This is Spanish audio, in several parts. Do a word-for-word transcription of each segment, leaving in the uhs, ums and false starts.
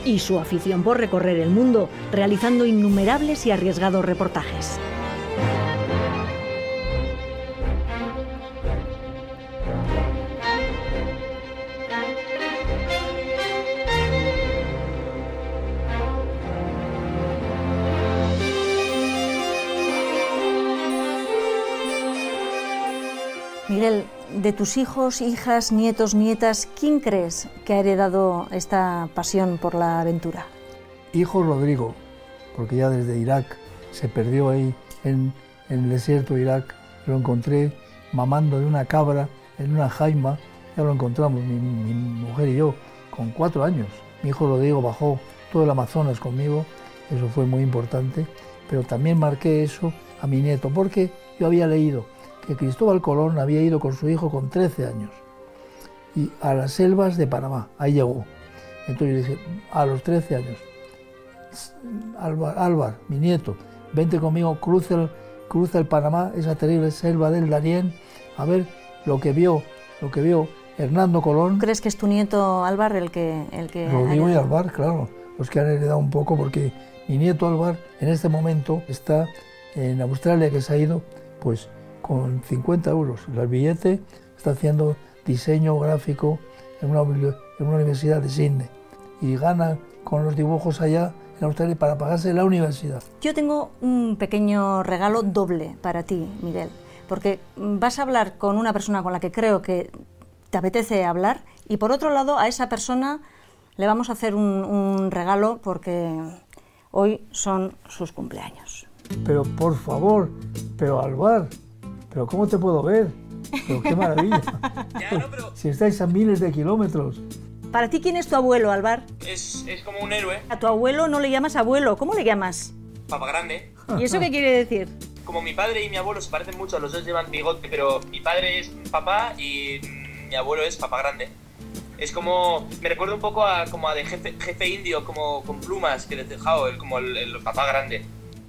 y su afición por recorrer el mundo, realizando innumerables y arriesgados reportajes. Miguel, de tus hijos, hijas, nietos, nietas, ¿quién crees que ha heredado esta pasión por la aventura? Hijo Rodrigo, porque ya desde Irak se perdió ahí en, en el desierto de Irak. Lo encontré mamando de una cabra en una jaima, ya lo encontramos, mi, mi mujer y yo, con cuatro años. Mi hijo Rodrigo bajó todo el Amazonas conmigo, eso fue muy importante, pero también marqué eso a mi nieto, porque yo había leído que Cristóbal Colón había ido con su hijo con trece años y a las selvas de Panamá, ahí llegó. Entonces yo dije, a los trece años, Álvar, Álvar, mi nieto, vente conmigo, cruza el, cruza el Panamá, esa terrible selva del Darién, a ver lo que vio, lo que vio Hernando Colón. ¿Crees que es tu nieto Álvar el que...? El que Rodrigo y Álvar, claro, los que han heredado un poco, porque mi nieto Álvar en este momento está en Australia, que se ha ido, pues, con cincuenta euros. El billete está haciendo diseño gráfico en una, en una universidad de Sydney y gana con los dibujos allá en Australia para pagarse la universidad. Yo tengo un pequeño regalo doble para ti, Miguel, porque vas a hablar con una persona con la que creo que te apetece hablar y por otro lado a esa persona le vamos a hacer un, un regalo porque hoy son sus cumpleaños. Pero por favor, pero Álvar, pero ¿cómo te puedo ver? Pero qué maravilla. Ya, no, pero... Si estáis a miles de kilómetros. ¿Para ti quién es tu abuelo, Álvar? Es, es como un héroe. A tu abuelo no le llamas abuelo, ¿cómo le llamas? Papa Grande. ¿Y eso qué quiere decir? Como mi padre y mi abuelo se parecen mucho, los dos llevan bigote, pero mi padre es papá y mi abuelo es Papa Grande. Es como, me recuerda un poco a como a de jefe, jefe indio, como con plumas, que de tejado, el, como el, el Papa Grande.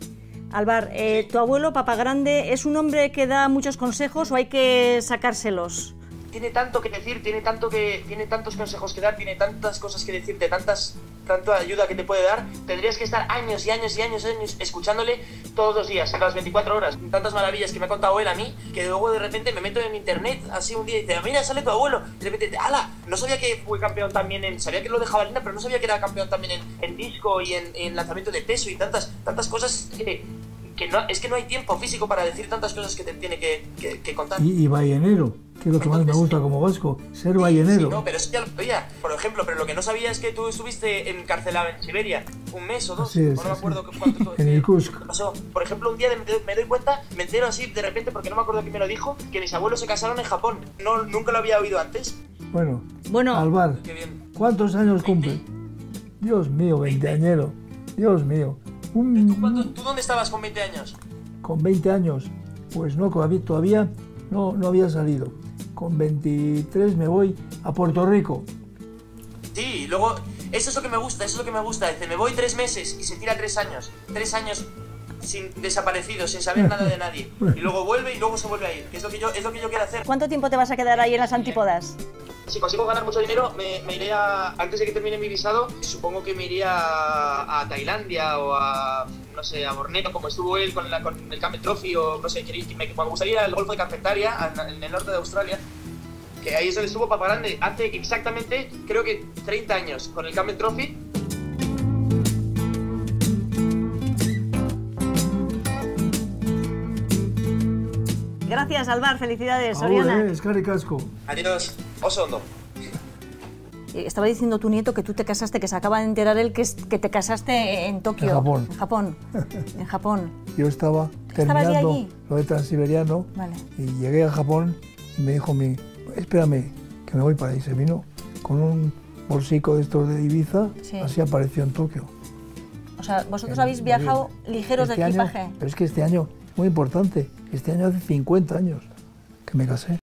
Álvar, eh, ¿tu abuelo, Papa Grande, es un hombre que da muchos consejos o hay que sacárselos? Tiene tanto que decir, tiene tanto que, tiene tantos consejos que dar, tiene tantas cosas que decirte, tantas, tanta ayuda que te puede dar. Tendrías que estar años y años y años, años escuchándole todos los días, las veinticuatro horas. Tantas maravillas que me ha contado él a mí, que luego de repente me meto en internet así un día y dice, mira, sale tu abuelo. Y de repente, ¡hala! No sabía que fue campeón también en, sabía que lo de jabalina, pero no sabía que era campeón también en, en disco y en, en lanzamiento de peso y tantas, tantas cosas que... que no, es que no hay tiempo físico para decir tantas cosas que te tiene que, que, que contar. Y, y ballenero, que es lo que más me gusta como vasco, ser ballenero. Sí, no, pero eso ya lo sabía, por ejemplo, pero lo que no sabía es que tú estuviste encarcelado en Siberia un mes o dos, así es, no me así acuerdo cuánto. En Irkutsk. ¿Qué pasó? Por ejemplo, un día me, me doy cuenta, me entero así de repente, porque no me acuerdo quién me lo dijo, que mis abuelos se casaron en Japón. No, nunca lo había oído antes. Bueno, bueno Álvar, qué bien. ¿Cuántos años cumple? Dios mío, veinteañero, Dios mío. Un... ¿Tú, cuánto, ¿Tú dónde estabas con veinte años? Con veinte años, pues no, todavía no, no había salido. Con veintitrés me voy a Puerto Rico. Sí, luego, eso es lo que me gusta, eso es lo que me gusta. Dice, me voy tres meses y se tira tres años. Tres años sin desaparecido, sin saber nada de nadie. Y luego vuelve y luego se vuelve a ir, que es lo que yo, es lo que yo quiero hacer. ¿Cuánto tiempo te vas a quedar ahí en las antípodas? Si consigo ganar mucho dinero, me, me iré a, antes de que termine mi visado, supongo que me iría a, a Tailandia o a, no sé, a Borneo, como estuvo él con, la, con el Camel Trophy, o no sé, me, me gustaría ir al Golfo de Carpentaria, en el norte de Australia, que ahí es donde estuvo Papa Grande, hace exactamente, creo que treinta años, con el Camel Trophy. Gracias, Álvar, felicidades, Ahora, Oriana. Eh, escarri casco. Adiós, oso hondo. Estaba diciendo tu nieto que tú te casaste, que se acaba de enterar él que, que te casaste en Tokio. En Japón. En Japón. En Japón. Yo estaba terminando lo de Transiberiano, vale, y llegué a Japón y me dijo mi, espérame, que me voy para ahí. Se vino con un bolsico de estos de Ibiza, sí, así apareció en Tokio. O sea, vosotros en, habéis viajado ligeros este de equipaje. Año, pero es que este año, muy importante, este año hace cincuenta años que me casé.